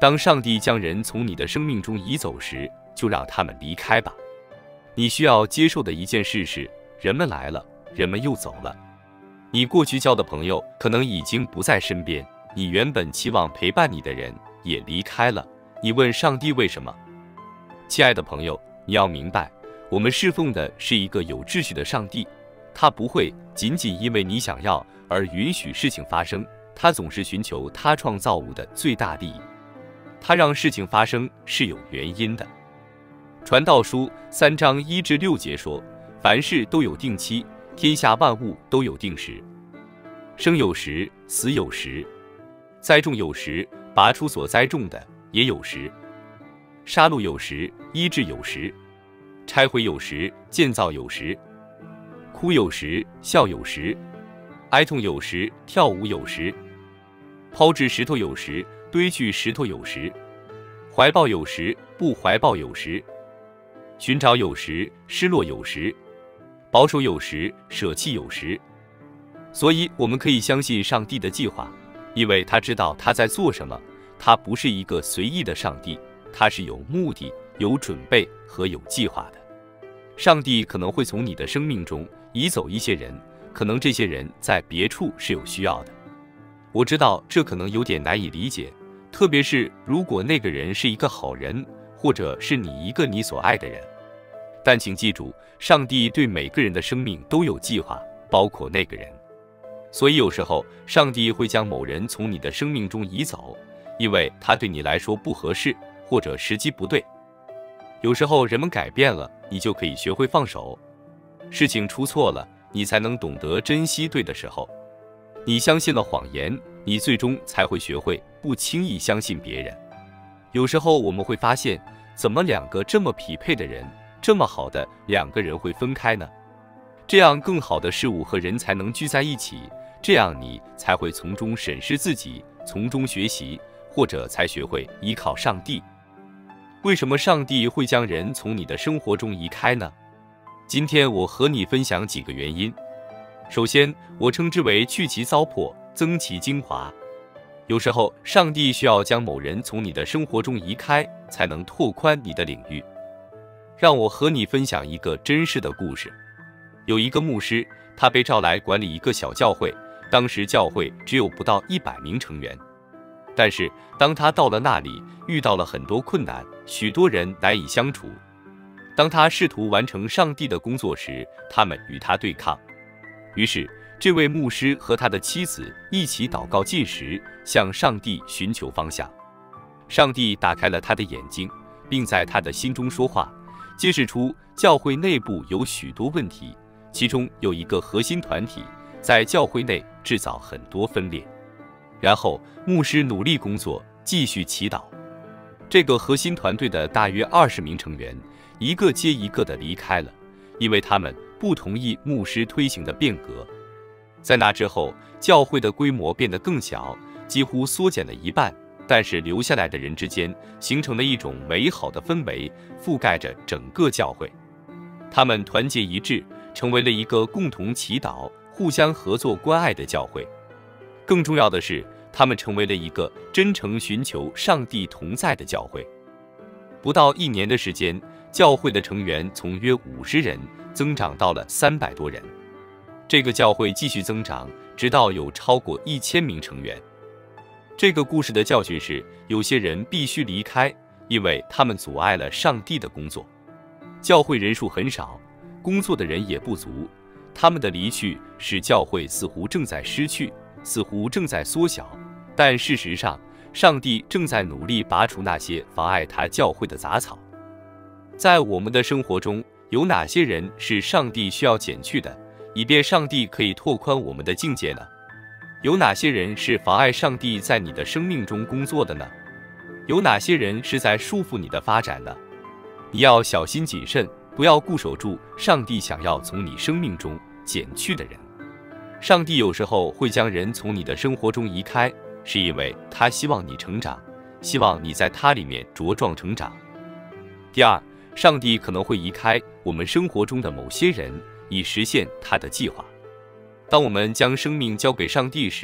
当上帝将人从你的生命中移走时，就让他们离开吧。你需要接受的一件事是，人们来了，人们又走了。你过去交的朋友可能已经不在身边，你原本期望陪伴你的人也离开了。你问上帝为什么？亲爱的朋友，你要明白，我们侍奉的是一个有秩序的上帝，他不会仅仅因为你想要而允许事情发生，他总是寻求他创造物的最大利益。他让事情发生是有原因的。传道书3章1至6节说，凡事都有定期，天下万物都有定时。生有时，死有时；栽种有时，拔出所栽种的也有时；杀戮有时，医治有时；拆毁有时，建造有时；哭有时，笑有时；哀痛有时，跳舞有时；抛掷石头有时，堆去石头有时；怀抱有时，不怀抱有时；寻找有时，失落有时；保守有时，舍弃有时。所以我们可以相信上帝的计划，因为他知道他在做什么。他不是一个随意的上帝，他是有目的、有准备和有计划的。上帝可能会从你的生命中移走一些人，可能这些人在别处是有需要的。我知道这可能有点难以理解，特别是如果那个人是一个好人，或者是你一个你所爱的人。但请记住，上帝对每个人的生命都有计划，包括那个人。所以有时候上帝会将某人从你的生命中移走，因为他对你来说不合适，或者时机不对。有时候人们改变了，你就可以学会放手。事情出错了，你才能懂得珍惜对的时候。你相信了谎言，你最终才会学会不轻易相信别人。有时候我们会发现，怎么两个这么匹配的人，这么好的两个人会分开呢？这样更好的事物和人才能聚在一起，这样你才会从中审视自己，从中学习，或者才学会依靠上帝。为什么上帝会将人从你的生活中移开呢？今天我和你分享几个原因。首先，我称之为去其糟粕，增其精华。有时候上帝需要将某人从你的生活中移开，才能拓宽你的领域。让我和你分享一个真实的故事。有一个牧师，他被召来管理一个小教会，当时教会只有不到100名成员。但是当他到了那里，遇到了很多困难，许多人难以相处。当他试图完成上帝的工作时，他们与他对抗。于是这位牧师和他的妻子一起祷告禁食，向上帝寻求方向。上帝打开了他的眼睛，并在他的心中说话，揭示出教会内部有许多问题，其中有一个核心团体在教会内制造很多分裂。然后牧师努力工作，继续祈祷。这个核心团队的大约20名成员，一个接一个地离开了，因为他们不同意牧师推行的变革。在那之后，教会的规模变得更小，几乎缩减了一半，但是留下来的人之间形成了一种美好的氛围，覆盖着整个教会。他们团结一致，成为了一个共同祈祷、互相合作关爱的教会。更重要的是，他们成为了一个真诚寻求上帝同在的教会。不到1年的时间，教会的成员从约50人增长到了300多人。这个教会继续增长，直到有超过1000名成员。这个故事的教训是，有些人必须离开，因为他们阻碍了上帝的工作。教会人数很少，工作的人也不足，他们的离去使教会似乎正在失去，似乎正在缩小，但事实上，上帝正在努力拔除那些妨碍他教会的杂草。在我们的生活中，有哪些人是上帝需要减去的，以便上帝可以拓宽我们的境界呢？有哪些人是妨碍上帝在你的生命中工作的呢？有哪些人是在束缚你的发展呢？你要小心谨慎，不要固守住上帝想要从你生命中减去的人。上帝有时候会将人从你的生活中移开，是因为他希望你成长，希望你在他里面茁壮成长。第二，上帝可能会移开我们生活中的某些人，以实现他的计划。当我们将生命交给上帝时，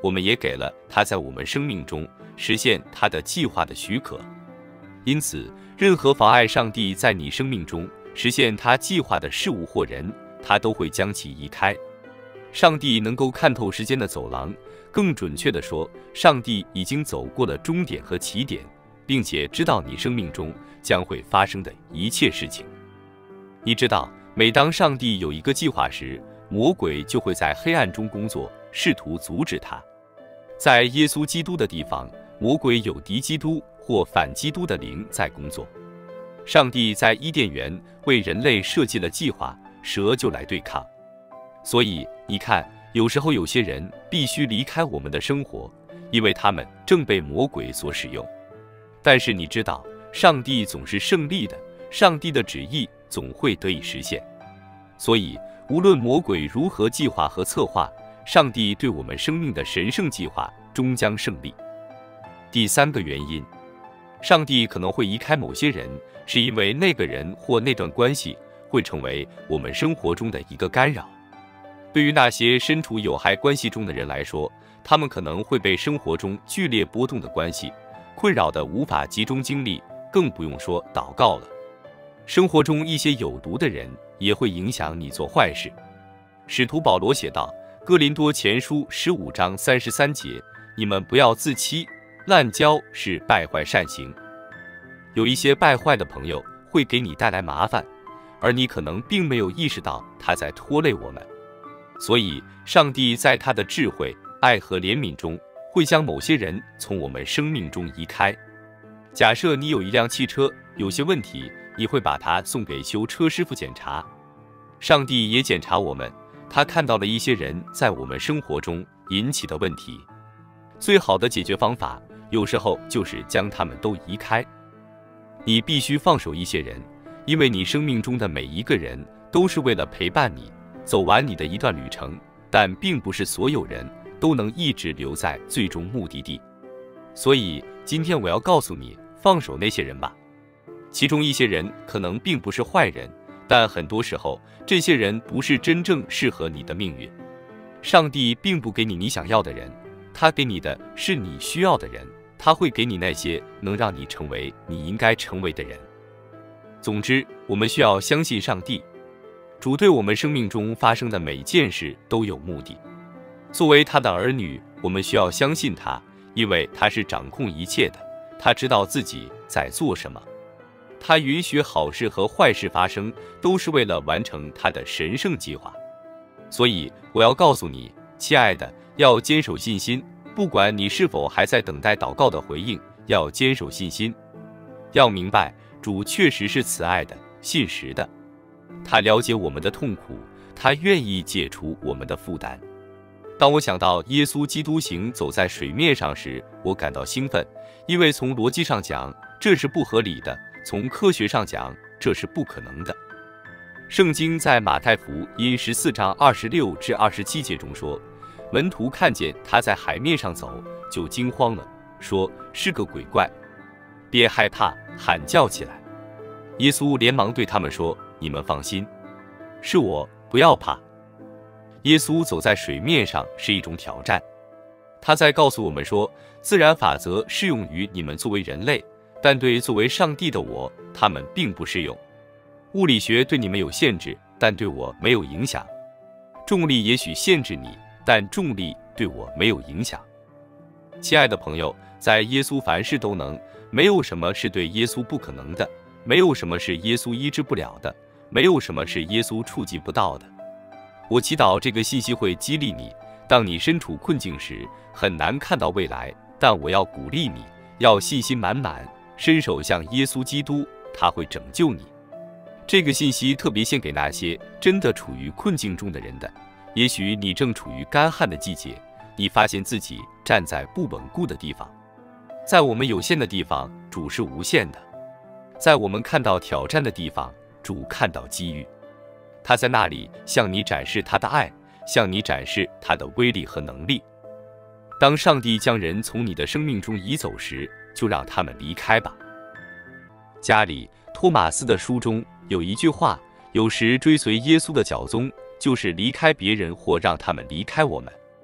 我们也给了他在我们生命中实现他的计划的许可。因此，任何妨碍上帝在你生命中实现他计划的事物或人，他都会将其移开。上帝能够看透时间的走廊，更准确地说，上帝已经走过了终点和起点，并且知道你生命中将会发生的一切事情。你知道，每当上帝有一个计划时，魔鬼就会在黑暗中工作，试图阻止他。在耶稣基督的地方，魔鬼有敌基督或反基督的灵在工作。上帝在伊甸园为人类设计了计划，蛇就来对抗。所以你看，有时候有些人必须离开我们的生活，因为他们正被魔鬼所使用。但是你知道，上帝总是胜利的，上帝的旨意总会得以实现。所以无论魔鬼如何计划和策划，上帝对我们生命的神圣计划终将胜利。第三个原因，上帝可能会移开某些人，是因为那个人或那段关系会成为我们生活中的一个干扰。对于那些身处有害关系中的人来说，他们可能会被生活中剧烈波动的关系困扰得无法集中精力，更不用说祷告了。生活中一些有毒的人也会影响你做坏事。使徒保罗写道，哥林多前书15章33节，你们不要自欺，滥交是败坏善行。有一些败坏的朋友会给你带来麻烦，而你可能并没有意识到他在拖累我们。所以上帝在他的智慧、爱和怜悯中会将某些人从我们生命中移开。假设你有一辆汽车有些问题，你会把它送给修车师傅检查。上帝也检查我们，他看到了一些人在我们生活中引起的问题。最好的解决方法有时候就是将他们都移开。你必须放手一些人，因为你生命中的每一个人都是为了陪伴你走完你的一段旅程，但并不是所有人都能一直留在最终目的地。所以今天我要告诉你，放手那些人吧。其中一些人可能并不是坏人，但很多时候这些人不是真正适合你的命运。上帝并不给你你想要的人，他给你的是你需要的人，他会给你那些能让你成为你应该成为的人。总之，我们需要相信上帝，主对我们生命中发生的每件事都有目的。作为他的儿女，我们需要相信他，因为他是掌控一切的，他知道自己在做什么。他允许好事和坏事发生，都是为了完成他的神圣计划。所以我要告诉你，亲爱的，要坚守信心，不管你是否还在等待祷告的回应，要坚守信心。要明白，主确实是慈爱的、信实的，他了解我们的痛苦，他愿意解除我们的负担。当我想到耶稣基督行走在水面上时，我感到兴奋，因为从逻辑上讲，这是不合理的，从科学上讲，这是不可能的。圣经在马太福音14章26至27节中说，门徒看见他在海面上走，就惊慌了，说是个鬼怪，便害怕，喊叫起来。耶稣连忙对他们说，你们放心，是我，不要怕。耶稣走在水面上是一种挑战，他在告诉我们说，自然法则适用于你们作为人类，但对作为上帝的我，他们并不适用。物理学对你们有限制，但对我没有影响。重力也许限制你，但重力对我没有影响。亲爱的朋友，在耶稣凡事都能，没有什么是对耶稣不可能的，没有什么是耶稣医治不了的，没有什么是耶稣触及不到的。我祈祷这个信息会激励你，当你身处困境时，很难看到未来，但我要鼓励你，要信心满满，伸手向耶稣基督，他会拯救你。这个信息特别献给那些真的处于困境中的人的。也许你正处于干旱的季节，你发现自己站在不稳固的地方。在我们有限的地方，主是无限的；在我们看到挑战的地方，主看到机遇。他在那里向你展示他的爱，向你展示他的威力和能力。当上帝将人从你的生命中移走时，就让他们离开吧。家里托马斯的书中有一句话，有时追随耶稣的脚踪就是离开别人或让他们离开我们。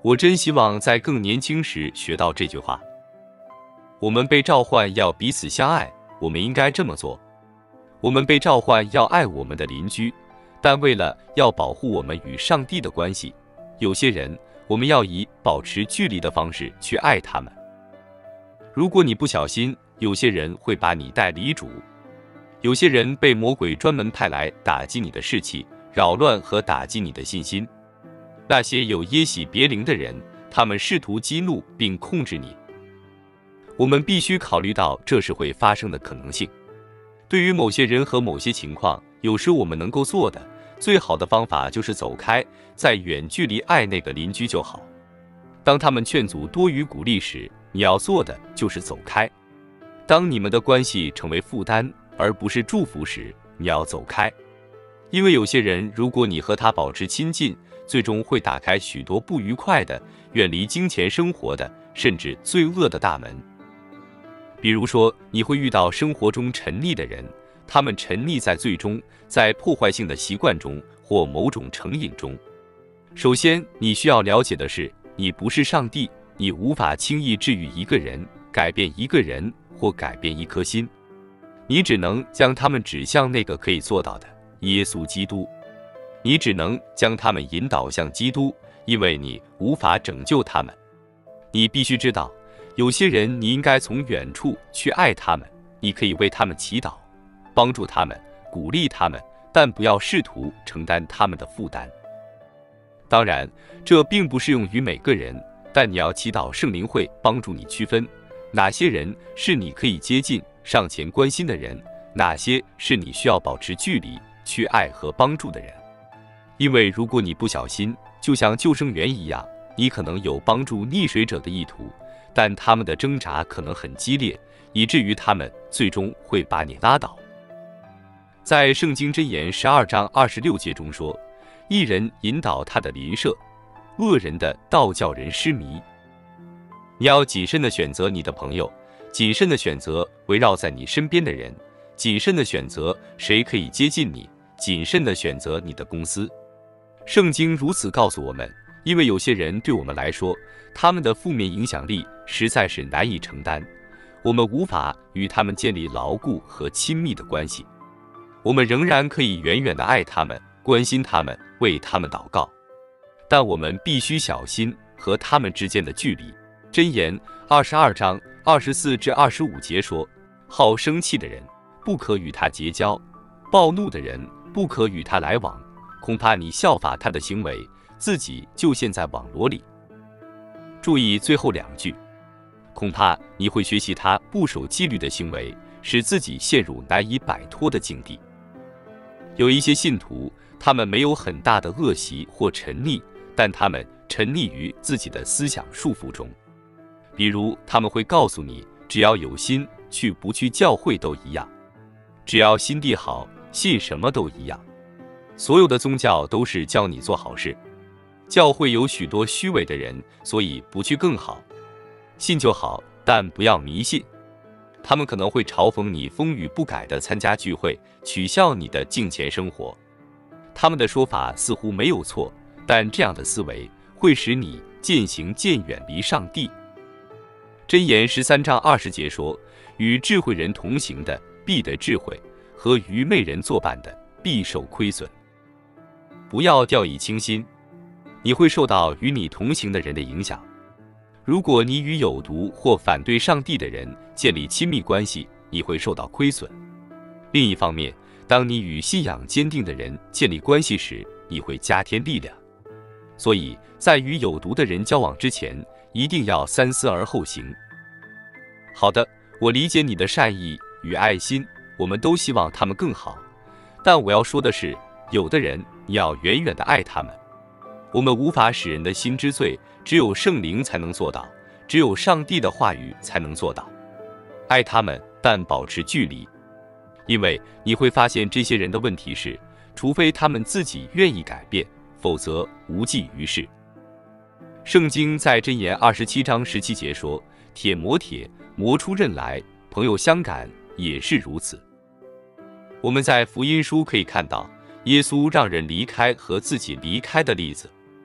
我真希望在更年轻时学到这句话。我们被召唤要彼此相爱，我们应该这么做。我们被召唤要爱我们的邻居，但为了要保护我们与上帝的关系，有些人我们要以保持距离的方式去爱他们。如果你不小心，有些人会把你带离主。有些人被魔鬼专门派来打击你的士气，扰乱和打击你的信心。那些有耶洗别灵的人，他们试图激怒并控制你。我们必须考虑到这是会发生的可能性。对于某些人和某些情况，有时我们能够做的最好的方法就是走开，在远距离爱那个邻居就好。当他们劝阻多于鼓励时，你要做的就是走开。当你们的关系成为负担而不是祝福时，你要走开。因为有些人，如果你和他保持亲近，最终会打开许多不愉快的、远离金钱生活的，甚至罪恶的大门。比如说，你会遇到生活中沉溺的人，他们沉溺在罪中，在破坏性的习惯中或某种成瘾中。首先，你需要了解的是，你不是上帝，你无法轻易治愈一个人、改变一个人或改变一颗心。你只能将他们指向那个可以做到的耶稣基督。你只能将他们引导向基督，因为你无法拯救他们。你必须知道，有些人你应该从远处去爱他们，你可以为他们祈祷，帮助他们，鼓励他们，但不要试图承担他们的负担。当然，这并不适用于每个人，但你要祈祷圣灵会帮助你区分哪些人是你可以接近、上前关心的人，哪些是你需要保持距离去爱和帮助的人。因为如果你不小心，就像救生员一样，你可能有帮助溺水者的意图，但他们的挣扎可能很激烈，以至于他们最终会把你拉倒。在圣经箴言12章26节中说，一人引导他的邻舍，恶人的道叫人失迷。你要谨慎地选择你的朋友，谨慎地选择围绕在你身边的人，谨慎地选择谁可以接近你，谨慎地选择你的公司。圣经如此告诉我们，因为有些人对我们来说，他们的负面影响力实在是难以承担，我们无法与他们建立牢固和亲密的关系。我们仍然可以远远地爱他们，关心他们，为他们祷告，但我们必须小心和他们之间的距离。箴言22章24至25节说，好生气的人不可与他结交，暴怒的人不可与他来往，恐怕你效法他的行为，自己就陷在网罗里。注意最后两句，恐怕你会学习他不守纪律的行为，使自己陷入难以摆脱的境地。有一些信徒，他们没有很大的恶习或沉溺，但他们沉溺于自己的思想束缚中。比如他们会告诉你，只要有心，去不去教会都一样，只要心地好，信什么都一样。所有的宗教都是教你做好事，教会有许多虚伪的人，所以不去更好。信就好，但不要迷信。他们可能会嘲讽你风雨不改地参加聚会，取笑你的敬虔生活。他们的说法似乎没有错，但这样的思维会使你渐行渐远离上帝。箴言13章20节说，与智慧人同行的必得智慧，和愚昧人作伴的必受亏损。不要掉以轻心，你会受到与你同行的人的影响。如果你与有毒或反对上帝的人建立亲密关系，你会受到亏损。另一方面，当你与信仰坚定的人建立关系时，你会加添力量。所以在与有毒的人交往之前，一定要三思而后行。好的，我理解你的善意与爱心，我们都希望他们更好。但我要说的是，有的人你要远远地爱他们。我们无法使人的心知罪，只有圣灵才能做到，只有上帝的话语才能做到。爱他们，但保持距离。因为你会发现这些人的问题是，除非他们自己愿意改变，否则无济于事。圣经在箴言27章17节说，铁磨铁，磨出刃来，朋友相感也是如此。我们在福音书可以看到耶稣让人离开和自己离开的例子。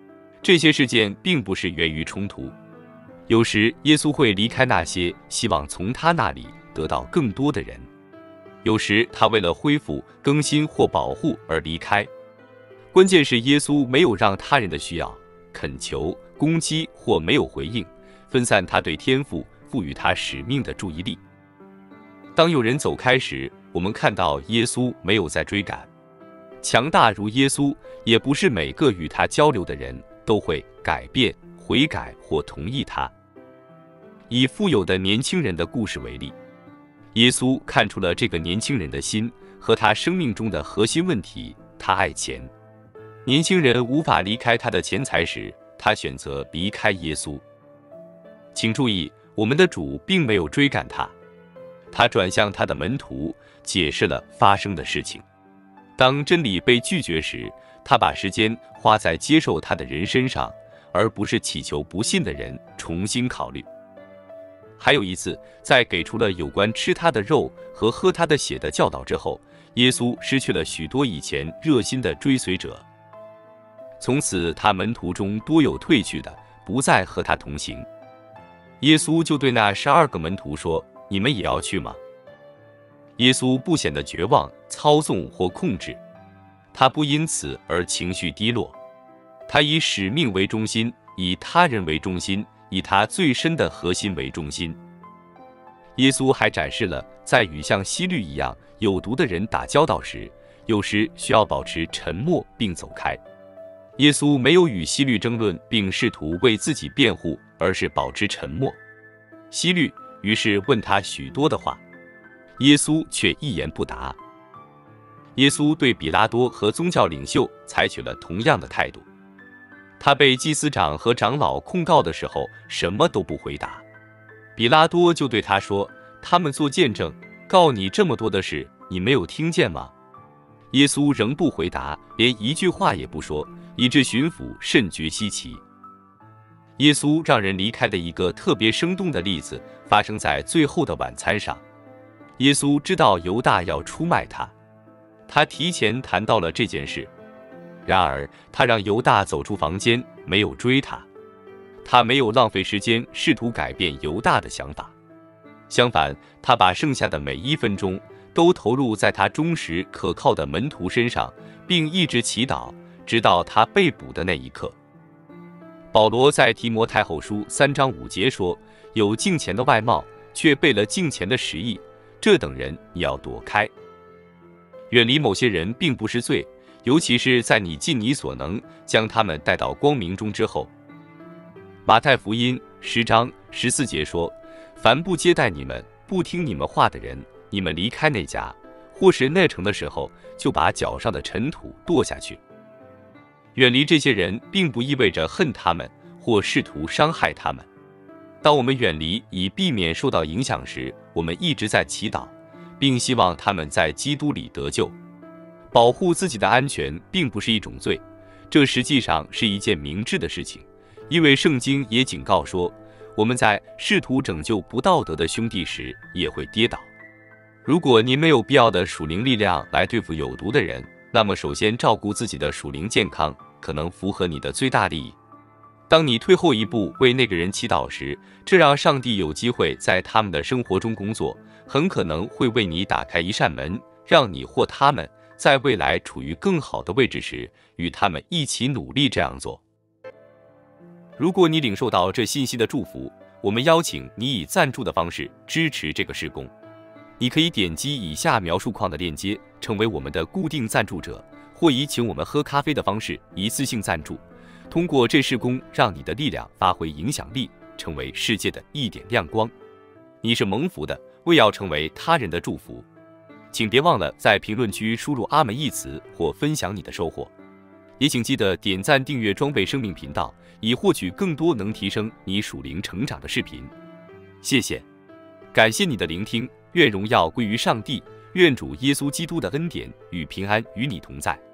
这些事件并不是源于冲突。有时耶稣会离开那些希望从他那里得到更多的人，有时他为了恢复、更新或保护而离开。关键是耶稣没有让他人的需要、恳求、攻击或没有回应分散他对天父赋予他使命的注意力。当有人走开时，我们看到耶稣没有再追赶。强大如耶稣，也不是每个与他交流的人都会改变、悔改或同意他。以富有的年轻人的故事为例，耶稣看出了这个年轻人的心和他生命中的核心问题，他爱钱。年轻人无法离开他的钱财时，他选择离开耶稣。请注意，我们的主并没有追赶他，他转向他的门徒，解释了发生的事情。当真理被拒绝时，他把时间花在接受他的人身上，而不是祈求不信的人重新考虑。还有一次，在给出了有关吃他的肉和喝他的血的教导之后，耶稣失去了许多以前热心的追随者。从此，他门徒中多有退去的，不再和他同行。耶稣就对那12个门徒说：“你们也要去吗？”耶稣不显得绝望、操纵或控制，他不因此而情绪低落。他以使命为中心，以他人为中心，以他最深的核心为中心。耶稣还展示了在与像希律一样有毒的人打交道时，有时需要保持沉默并走开。耶稣没有与希律争论并试图为自己辩护，而是保持沉默。希律于是问他许多的话，耶稣却一言不答。耶稣对比拉多和宗教领袖采取了同样的态度。他被祭司长和长老控告的时候，什么都不回答。比拉多就对他说：“他们做见证，告你这么多的事，你没有听见吗？”耶稣仍不回答，连一句话也不说，以致巡抚甚觉稀奇。耶稣让人离开的一个特别生动的例子，发生在最后的晚餐上。耶稣知道犹大要出卖他，他提前谈到了这件事。然而，他让犹大走出房间，没有追他。他没有浪费时间试图改变犹大的想法，相反，他把剩下的每1分钟都投入在他忠实可靠的门徒身上，并一直祈祷，直到他被捕的那一刻。保罗在提摩太后书3章5节说：“有敬钱的外貌，却背了敬钱的实意，这等人你要躲开。”远离某些人并不是罪，尤其是在你尽你所能将他们带到光明中之后。马太福音10章14节说：“凡不接待你们、不听你们话的人，你们离开那家或是那城的时候，就把脚上的尘土跺下去。”远离这些人，并不意味着恨他们或试图伤害他们。当我们远离以避免受到影响时，我们一直在祈祷，并希望他们在基督里得救。保护自己的安全并不是一种罪，这实际上是一件明智的事情，因为圣经也警告说，我们在试图拯救不道德的兄弟时也会跌倒。如果您没有必要的属灵力量来对付有毒的人，那么首先照顾自己的属灵健康可能符合你的最大利益。当你退后一步为那个人祈祷时，这让上帝有机会在他们的生活中工作，很可能会为你打开一扇门，让你或他们在未来处于更好的位置时，与他们一起努力这样做。如果你领受到这信息的祝福，我们邀请你以赞助的方式支持这个事工。你可以点击以下描述框的链接，成为我们的固定赞助者，或以请我们喝咖啡的方式一次性赞助。通过这事工，让你的力量发挥影响力，成为世界的一点亮光。你是蒙福的，为要成为他人的祝福。请别忘了在评论区输入阿门一词，或分享你的收获。也请记得点赞订阅装备生命频道，以获取更多能提升你属灵成长的视频。谢谢，感谢你的聆听，愿荣耀归于上帝，愿主耶稣基督的恩典与平安与你同在。